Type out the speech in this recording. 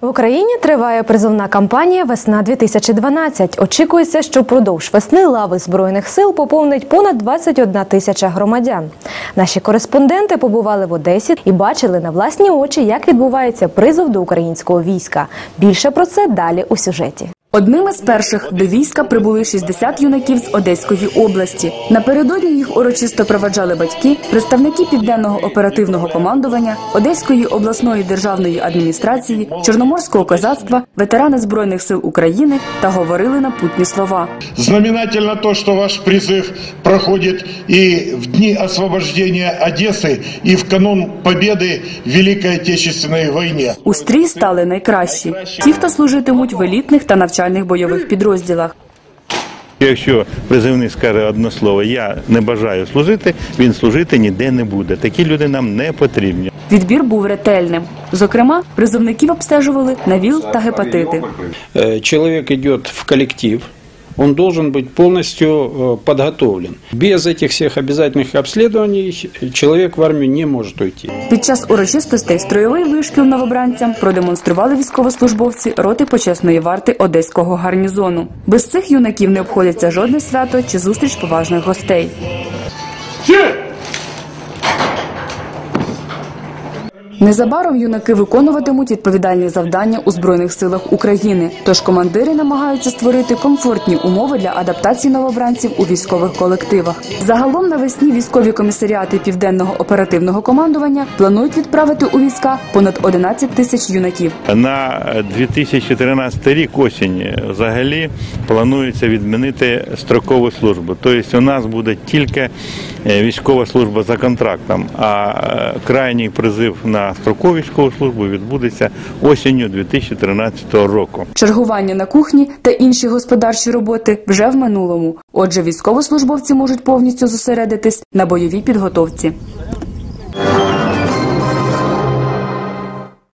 В Україні триває призовна кампанія «Весна-2012». Очікується, що впродовж весни лави Збройних сил поповнить понад 21 тисяча громадян. Наші кореспонденти побували в Одесі і бачили на власні очі, як відбувається призов до українського війська. Більше про це далі у сюжеті. Одними з перших до війська прибули 60 юнаків з Одеської області. Напередодні їх урочисто проведжали батьки, представники Південного оперативного командування, Одеської обласної державної адміністрації, Чорноморського козацтва, ветерани Збройних сил України та говорили напутні слова. Знаменательно то, що ваш призив проходить і в дні освобождення Одеси, і в канун побєди в Великій Отечественній війні. У стрій стали найкращі – ті, хто служитимуть в елітних та навчальних бойових підрозділах. Якщо призивник скаже одне слово «я не бажаю служити», він служити ніде не буде. Такі люди нам не потрібні. Відбір був ретельним. Зокрема, призовників обстежували на ВІЛ та гепатити. Чоловік йде в колектив. Он должен быть полностью подготовлен. Без этих всех обязательных обследований человек в армию не может уйти. Під час урочистостей строєвий вишкіл новобранцям продемонстрували військовослужбовці роти почесної варти Одеського гарнізону. Без цих юнаків не обходиться жодне свято чи зустріч поважних гостей. Незабаром юнаки виконуватимуть відповідальні завдання у Збройних силах України, тож командири намагаються створити комфортні умови для адаптації новобранців у військових колективах. Загалом навесні військові комісаріати Південного оперативного командування планують відправити у війська понад 11 тисяч юнаків. На 2013 рік осінь взагалі планується відмінити строкову службу. Тобто у нас буде тільки військова служба за контрактом, а крайній призив на строкову військову службу відбудеться осінню 2013 року. Чергування на кухні та інші господарчі роботи вже в минулому. Отже, військовослужбовці можуть повністю зосередитись на бойовій підготовці.